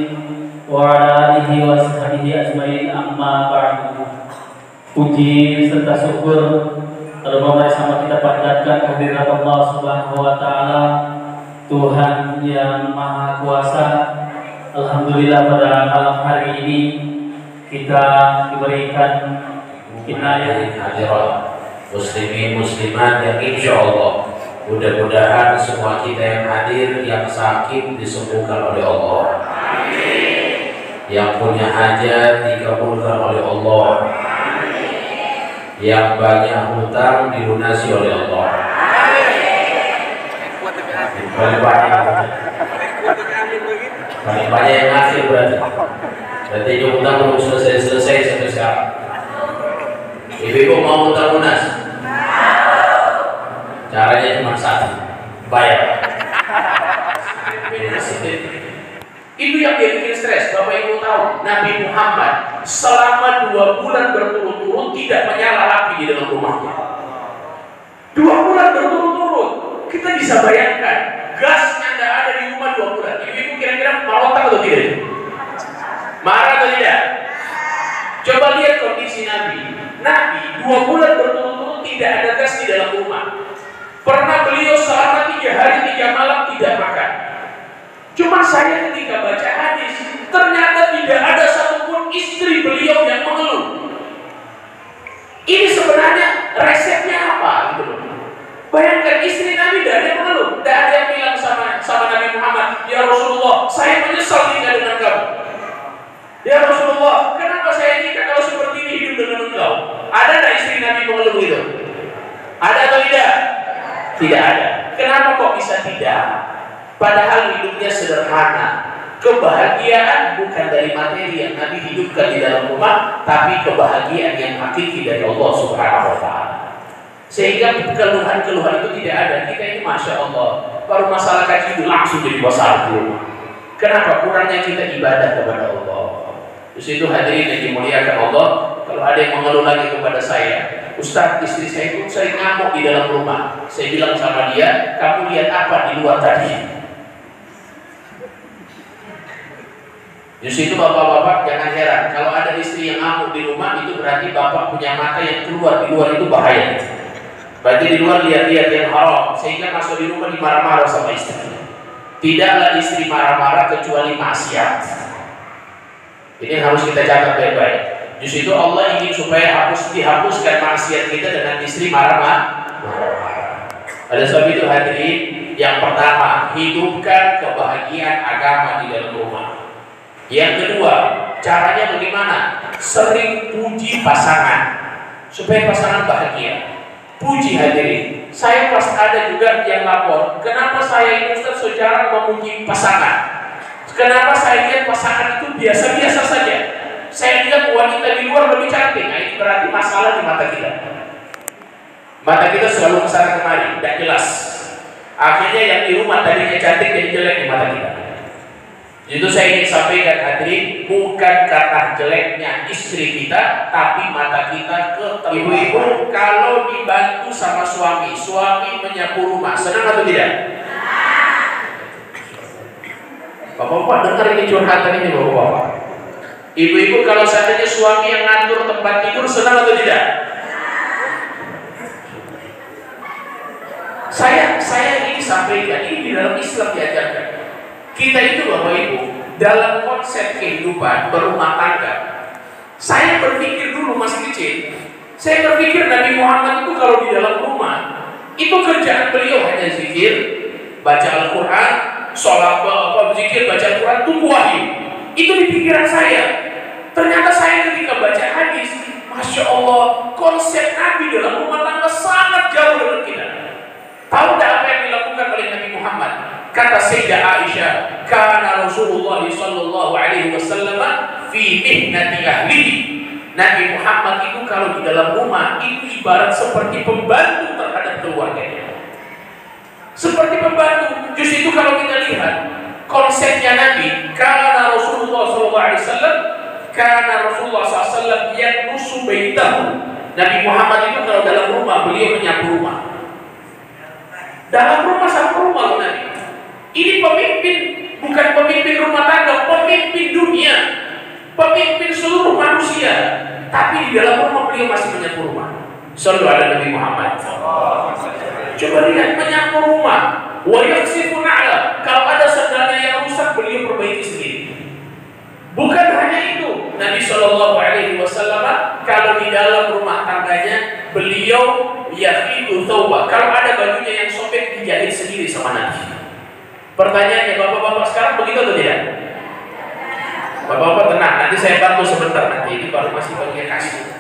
wa ala alihi wa sahbihi ajmain, amma ba'du. Puji serta syukur terutama sama kita panjatkan kehadirat Allah Subhanahu wa taala, Tuhan yang Maha Kuasa. Alhamdulillah pada malam hari ini kita diberikan inayah hadirat muslimin muslimat yang insya Allah mudah-mudahan semua kita yang hadir yang sakit disembuhkan oleh Allah. Amin. Yang punya hajat dikabulkan oleh Allah. Amin. Yang banyak hutang dilunasi oleh Allah. Paling banyak yang ngasih berarti hutang belum selesai sampai sekarang. Ibu mau hutang lunas? Caranya cuma satu, bayar. Itu yang bikin stres. Bapak Ibu tahu, Nabi Muhammad selama 2 bulan berturut-turut tidak menyala api di dalam rumahnya. 2 bulan berturut-turut, kita bisa bayangkan gasnya tidak ada di rumah 2 bulan. Ibu kira-kira marah atau tidak? Marah atau tidak? Coba lihat kondisi Nabi. Nabi 2 bulan berturut-turut tidak ada gas di dalam rumah. Pernah beliau selama 3 hari 3 malam tidak makan. Cuma saya ketika baca hadis, ternyata tidak ada satupun istri beliau yang mengeluh. Ini sebenarnya resepnya apa gitu loh. Bayangkan istri Nabi tidak ada yang mengeluh, tidak ada yang bilang sama Nabi Muhammad, ya Rasulullah, saya menyesal tinggal dengan kamu. Ya Rasulullah, kenapa saya nikah kalau seperti ini hidup dengan engkau? Ada tidak istri Nabi mengeluh itu? Ada atau tidak? Tidak ada. Kenapa kok bisa tidak? Padahal hidupnya sederhana. Kebahagiaan bukan dari materi yang Nabi hidupkan di dalam rumah, tapi kebahagiaan yang hakiki dari Allah Subhanahu wa taala. Sehingga keluhan-keluhan itu tidak ada. Kita ini Masya Allah, baru masalah kaji itu langsung jadi masalah di rumah. Kenapa? Kurangnya kita ibadah kepada Allah. Di situ hadirin yang dimuliakan Allah, kalau ada yang mengeluh lagi kepada saya, Ustaz, istri saya itu saya ngamuk di dalam rumah. Saya bilang sama dia, kamu lihat apa di luar tadi? Di situ bapak-bapak jangan heran, kalau ada istri yang ngamuk di rumah itu berarti bapak punya mata yang keluar, di luar itu bahaya. Berarti di luar lihat-lihat yang haram, sehingga masuk di rumah dimarah-marah sama istri. Tidaklah istri marah-marah kecuali maksiat. Ini harus kita catat baik-baik. Justru itu Allah ingin supaya dihapuskan maksiat kita dengan istri marah-marah. Oleh sebab itu hadirin, yang pertama, hidupkan kebahagiaan agama di dalam rumah. Yang kedua, caranya bagaimana? Sering puji pasangan supaya pasangan bahagia. Puji hadirin. Saya pas ada juga yang lapor, kenapa saya ini Ustaz sejarah memuji pasangan? Kenapa saya lihat pasangan itu biasa-biasa saja? Saya lihat wanita di luar lebih cantik. Nah, ini berarti masalah di mata kita. Mata kita selalu kesana kemari, tidak jelas. Akhirnya yang di rumah tadinya cantik jadi jelek di mata kita. Itu saya ingin sampaikan hadirin, bukan karena jeleknya istri kita, tapi mata kita ke ibu-ibu. Kalau dibantu sama suami menyapu rumah, senang atau tidak? Bapak-bapak dengar ini curhatan ini bapak-bapak. Ibu-ibu kalau seandainya suami yang ngatur tempat tidur, senang atau tidak? Saya ini sampaikan, ini di dalam Islam diajarkan. Kita itu Bapak Ibu, dalam konsep kehidupan berumah tangga, saya berpikir dulu masih kecil, saya berpikir Nabi Muhammad itu kalau di dalam rumah, itu kerjaan beliau hanya zikir, baca Al-Quran, sholat, zikir, baca Al-Quran, tunggu wahyu. Itu di pikiran saya. Ternyata saya ketika baca hadis, Masya Allah, konsep Nabi dalam rumah tangga sangat jauh dengan kita. Tahu tidak apa yang dilakukan oleh Nabi Muhammad? Kata Sayyidah Aisyah, kana Rasulullah sallallahu alaihi wasallam fi mihnati ahlihi. Nabi Muhammad itu kalau di dalam rumah itu ibarat seperti pembantu terhadap keluarganya. Seperti pembantu. Justru itu kalau kita lihat konsepnya Nabi, kana Rasulullah sallallahu alaihi wasallam, kana Rasulullah sallallahu alaihi wasallam yanusu baitahu. Nabi Muhammad itu kalau dalam rumah beliau menyapu rumah. Dalam rumah sama rumah Nabi. Ini pemimpin, bukan pemimpin rumah tangga, pemimpin di dalam rumah beliau masih menyapu rumah. Sallu ala Nabi Muhammad. Coba lihat, menyapu rumah. Wa yaksifu na'la. Kalau ada sandalnya yang rusak, beliau perbaiki sendiri. Bukan hanya itu, Nabi Shallallahu Alaihi Wasallam kalau di dalam rumah tangganya beliau yahidu thawba. Kalau ada bajunya yang sobek, dijahit sendiri sama Nabi. Pertanyaannya, bapak-bapak sekarang begitu atau tidak? Bapak-bapak tenang, nanti saya bantu sebentar, nanti ini baru masih bagian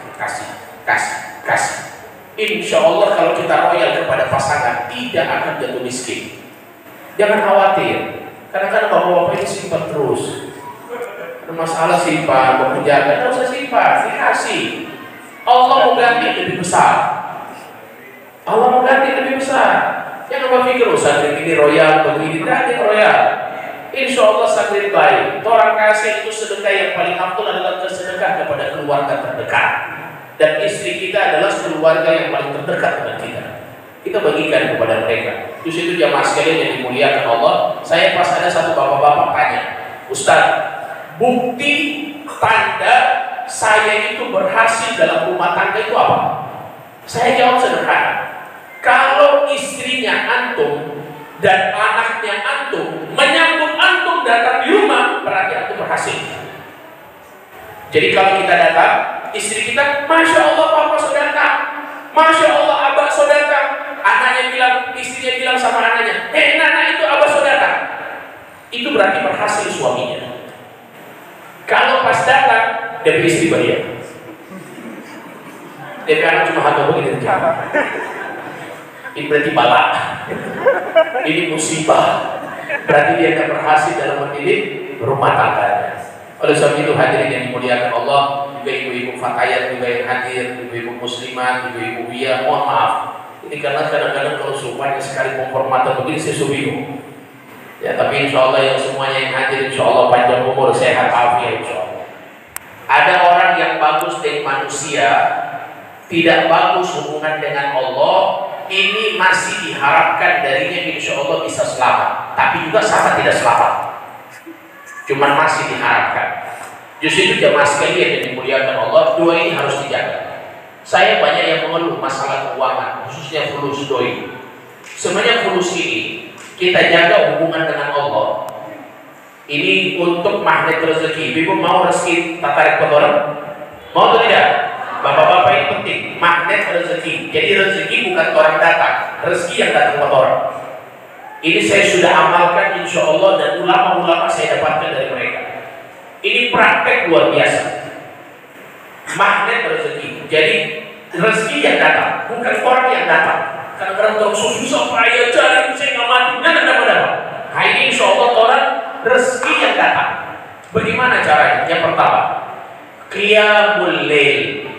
kasih. Insya Allah kalau kita royal kepada pasangan tidak akan jatuh miskin. Jangan khawatir. Kadang-kadang bapak-bapak ini simpan terus. Masalah simpan, mau menjaga, tidak usah simpan, dikasih. Allah mau ganti lebih besar. Allah mau ganti lebih besar. Jangan berpikir santri ini royal, begini, tidak royal. Insya Allah santri baik. Orang kasih itu sedekah yang paling afdal adalah sedekah kepada keluarga terdekat. Dan istri kita adalah keluarga yang paling terdekat dengan kita. Kita bagikan kepada mereka. Terus itu jamaah sekalian yang dimuliakan Allah. Saya pas ada satu bapak-bapak tanya, Ustaz, bukti tanda saya itu berhasil dalam rumah tangga itu apa? Saya jawab sederhana. Kalau istrinya antum dan anaknya antum menyambut antum datang di rumah, berarti antum berhasil. Jadi kalau kita datang, istri kita, Masya Allah Papa sudah datang, Masya Allah Abah sudah datang. Anaknya bilang, istrinya bilang sama anaknya, Nana itu Abah sudah datang. Itu berarti berhasil suaminya. Kalau pas datang, dia istri beliau. Dia anak cuma hantu begini. Ini berarti balak. Ini musibah. Berarti dia akan berhasil dalam mendidik rumah tangganya. Oleh sebab itu hadirin yang dimuliakan Allah, juga ibu-ibu fatayat juga yang hadir, ibu-ibu muslimat, ibu-ibu wiyah, mohon maaf. Ini karena kadang-kadang kalau semuanya sekali penghormatan begini saya bingung. Ya, tapi insya Allah yang semuanya yang hadir insya Allah panjang umur, sehat afiat insya Allah. Ada orang yang bagus dengan manusia, tidak bagus hubungan dengan Allah, ini masih diharapkan darinya insya Allah bisa selamat, tapi juga sama tidak selamat. Cuman masih diharapkan. Justru itu jamaah sekalian yang dimuliakan Allah, dua ini harus dijaga. Saya banyak yang mengeluh masalah keuangan, khususnya fulus doi. Sebenarnya fulus ini kita jaga hubungan dengan Allah. Ini untuk magnet rezeki. Ibu mau rezeki tak tarik kotoran? Mau atau tidak? Bapak-bapak ini penting, magnet rezeki. Jadi rezeki bukan orang datang, rezeki yang datang kotoran. Ini saya sudah amalkan insya Allah dan ulama-ulama saya dapatkan dari mereka. Ini praktek luar biasa. Magnet rezeki. Jadi rezeki yang datang, bukan orang yang datang. Kadang-kadang orang susah payah cari, saya nggak mati, nggak dapat. Nah ini insya Allah orang rezeki yang datang. Bagaimana caranya? Yang pertama, qiyamul lail,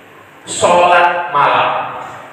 sholat malam.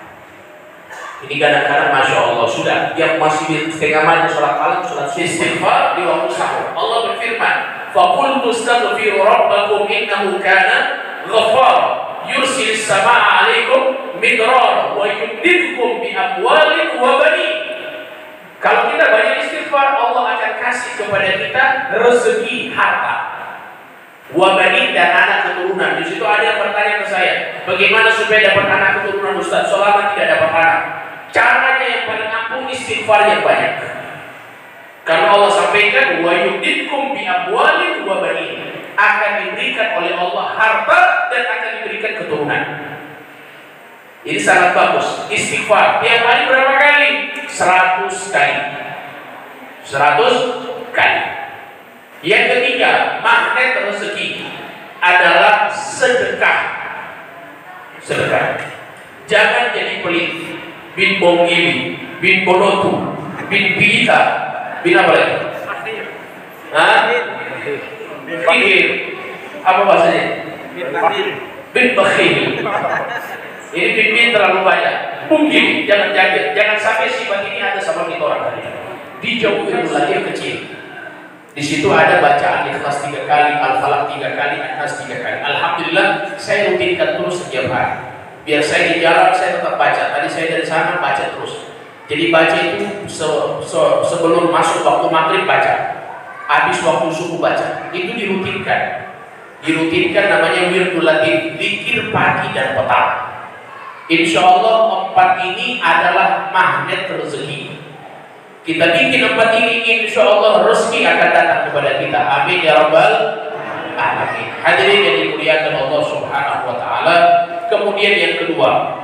Ini kadang-kadang Masya Allah sudah yang masih setengah malam sholat malam, sholat istighfar di waktu sahur. Allah berfirman, فَقُلْتُ اسْتَغْفِرُوا رَبَّكُمْ إِنَّهُ كَانَ غَفَّارًا يُرْسِلِ السَّمَاءَ عَلَيْكُمْ مِدْرَارًا وَيُمْدِدْكُمْ بِأَمْوَالٍ وَبَنِينَ. Kalau kita banyak istighfar, Allah akan kasih kepada kita rezeki, harta, wabanin dan anak keturunan. Di situ ada yang bertanya ke saya, bagaimana supaya dapat anak keturunan Ustaz? Selama tidak dapat anak, caranya yang paling ampuh istighfar yang banyak. Karena Allah sampaikan wa yumdidkum bi amwalin wa banin, akan diberikan oleh Allah harta dan akan diberikan keturunan. Ini sangat bagus. Istighfar tiap hari berapa kali? 100 kali. 100 kali. Yang ketiga, magnet rezeki adalah sedekah. Sedekah. Jangan jadi pelit. Bin bongili, bin bonotu, bin pita, bin apa lagi? Bin apa bahasanya? Bin bakhil. Ini bin terlalu banyak. Mungkin jangan sampai sifat ini ada sama kita orang tadi. Dijauhi lagi yang kecil. Di situ ada bacaan Ikhlas 3 kali, Al-Falaq 3 kali, An-Nas 3 kali. Alhamdulillah saya rutinkan terus setiap hari. Biar saya di jalan saya tetap baca. Tadi saya dari sana baca terus. Jadi baca itu sebelum masuk waktu maghrib baca, habis waktu subuh baca. Itu dirutinkan. dirutinkan, namanya wirdul latif, zikir pagi dan petang. Insya Allah 4 ini adalah magnet rezeki. Kita bikin 4 ini, insya Allah rezeki akan datang kepada kita. Amin ya rabbal alamin. Hadirin yang dimuliakan Allah Subhanahu wa taala. Kemudian yang kedua,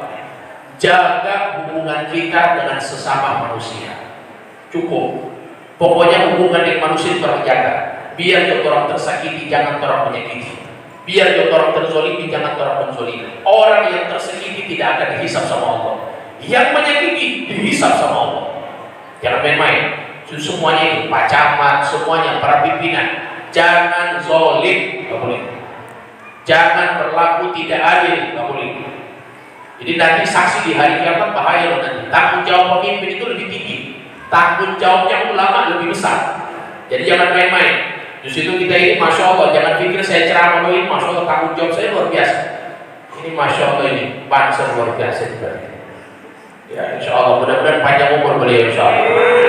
jaga hubungan kita dengan sesama manusia. Cukup. Pokoknya hubungan dengan manusia terjaga. Biar jauh orang tersakiti, jangan orang menyakiti. Biar jauh orang terzolimi, jangan orang menzolimi. Orang yang tersakiti tidak akan dihisab sama Allah. Yang menyakiti dihisab sama Allah. Jangan main-main. Semuanya ini, Pak Camat, semuanya, para pimpinan, jangan zolim, nggak boleh. Jangan berlaku tidak adil, nggak boleh. Jadi nanti saksi di hari kiamat bahaya loh nanti. Tanggung jawab pemimpin itu lebih tinggi. Tanggung jawabnya ulama lebih besar. Jadi jangan main-main. Di situ kita ini, masya Allah, jangan pikir saya ceramah ini, masya Allah tanggung jawab saya luar biasa. Ini masya Allah ini bangsa luar biasa juga. Ya insya Allah mudah-mudahan panjang umur beliau insya Allah.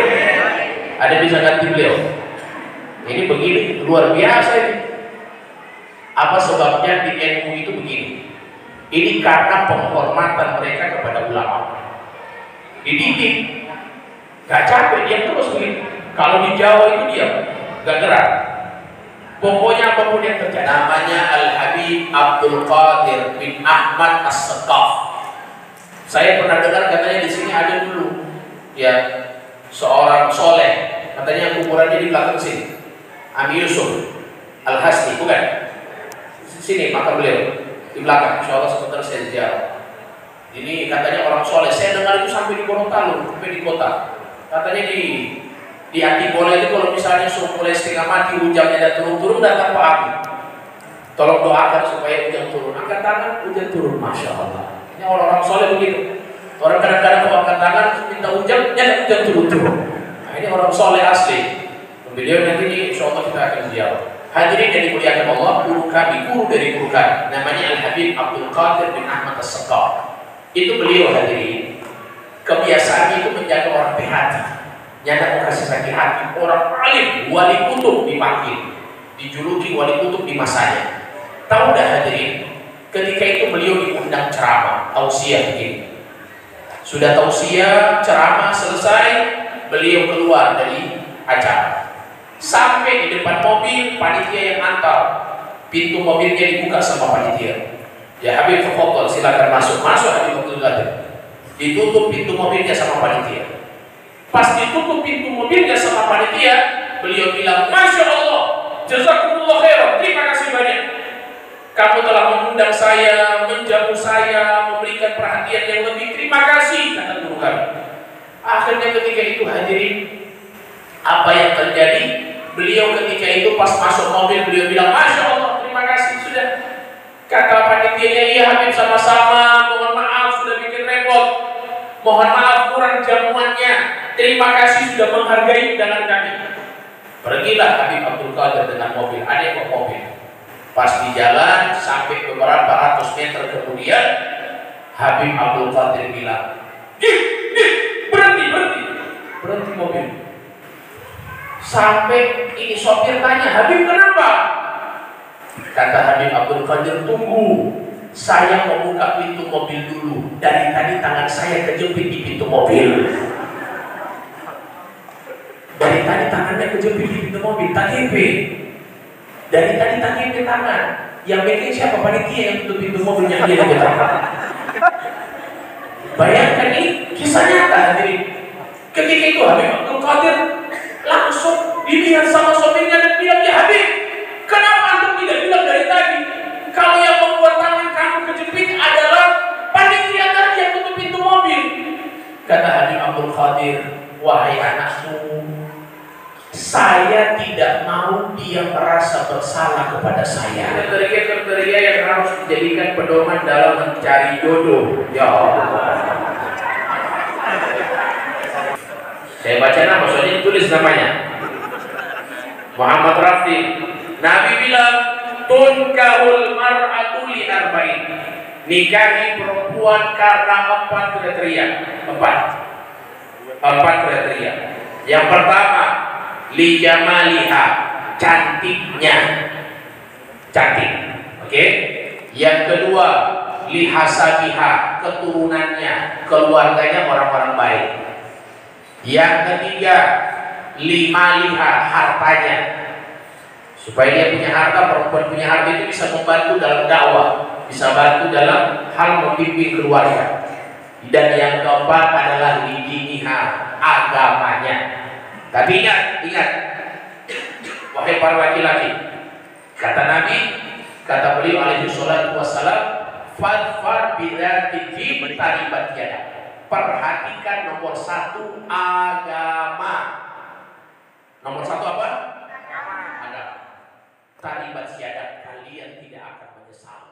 Ada bisa ganti beliau. Ini begini luar biasa ini. Apa sebabnya di NU itu begini? Ini karena penghormatan mereka kepada ulama. Dididik, gak capek dia terus begini. Kalau di Jawa itu dia gak gerak. Pokoknya apapun yang terjadi. Namanya Al-Habib Abdul Qadir bin Ahmad As-Sekaf. Saya pernah dengar katanya di sini ada dulu ya seorang soleh, katanya kuburannya di belakang sini. Ami Yusuf Al-Hasni, bukan? Sini makam beliau di belakang. Insya Allah sebentar saya ziarah. Ini katanya orang soleh. Saya dengar itu sampai di Gorontalo, sampai di kota. Katanya di Antipolo itu kalau misalnya sudah mulai setengah mati, hujannya dan turun-turun, datang Pak Abi. Tolong doakan supaya hujan turun. Angkat tangan, hujan turun. Masya Allah. Ini orang-orang soleh begitu. Orang kadang-kadang kalau angkat tangan minta hujan, ya hujan turun-turun. Nah, ini orang soleh asli. Beliau nanti insya Allah kita akan ziarah. Hadirin yang dimuliakan Allah, guru kami, guru dari guru kami, namanya Al-Habib Abdul Qadir bin Ahmad As-Sekaf. Itu beliau hadirin. Kebiasaannya itu menjaga orang hati. Nyata mau kasih sakit hati, orang alim, wali kutub dipanggil, dijuluki wali kutub di masanya. Tahu dah hadirin, ketika itu beliau diundang ceramah, tausiah begini. Sudah tausiah, ceramah selesai, beliau keluar dari acara. Sampai di depan mobil, panitia yang antar, pintu mobilnya dibuka sama panitia. Ya Habib Fadl, silakan masuk. Masuk Habib Abdul Qadir. Ditutup pintu mobilnya sama panitia. Pas ditutup pintu mobilnya sama panitia, beliau bilang, Masya Allah, jazakumullah khairan, terima kasih banyak. Kamu telah mengundang saya, menjamu saya, memberikan perhatian yang lebih. Terima kasih, kata guru kami. Akhirnya ketika itu hadirin, apa yang terjadi? Beliau ketika itu pas masuk mobil, beliau bilang, Masya Allah, terima kasih sudah. Kata panitianya, iya Habib sama-sama, mohon maaf sudah bikin repot. Mohon maaf kurang jamuannya. Terima kasih sudah menghargai undangan kami. Pergilah Habib Abdul Qadir dengan mobil. Ada yang bawa mobil. Pas di jalan sampai beberapa ratus meter kemudian, Habib Abdul Qadir bilang, berhenti mobil. Sampai ini sopir tanya, Habib kenapa? Kata Habib Abdul Qadir, tunggu. Saya membuka pintu mobil dulu. Dari tadi tangan saya kejepit di pintu mobil. Dari tadi tangannya kejepit di pintu mobil. TKP. Dari tadi TKP tangan. Yang bikin siapa? Panitia yang tutup pintu mobilnya dia di tangan. Bayangkan ini kisah nyata hadirin. Ketika itu Habib Abdul Qadir langsung dilihat sama sopirnya dan bilang, ya Habib, kenapa antum tidak bilang dari tadi? Kalau yang membuat tangan kamu kejepit adalah panitia tadi yang tutup pintu mobil. Kata Habib Abdul Qadir, wahai anakku, saya tidak mau dia merasa bersalah kepada saya. Kriteria yang harus dijadikan pedoman dalam mencari jodoh. Ya Allah. Saya baca nama, soalnya tulis namanya. Muhammad Rafi. Nabi bilang, tunkahul mar'atu li arba'in. Nikahi perempuan karena 4 kriteria. 4 kriteria. Yang pertama, li jamaliha, cantiknya. cantik. Oke. Yang kedua, lihasabiha, keturunannya, keluarganya orang-orang baik. Yang ketiga, limaliha, hartanya, supaya dia punya harta. Perempuan punya harta itu bisa membantu dalam dakwah, bisa bantu dalam hal membimbing keluarga. Dan yang keempat adalah lidiniha, agamanya. Tapi ingat, wahai para laki-laki, kata Nabi, kata beliau alaihi salatu wassalam, fadfar bidzati din taribat yadak. Perhatikan nomor satu, agama. Nomor satu apa? Agama. Taribat yadak, kalian tidak akan menyesal.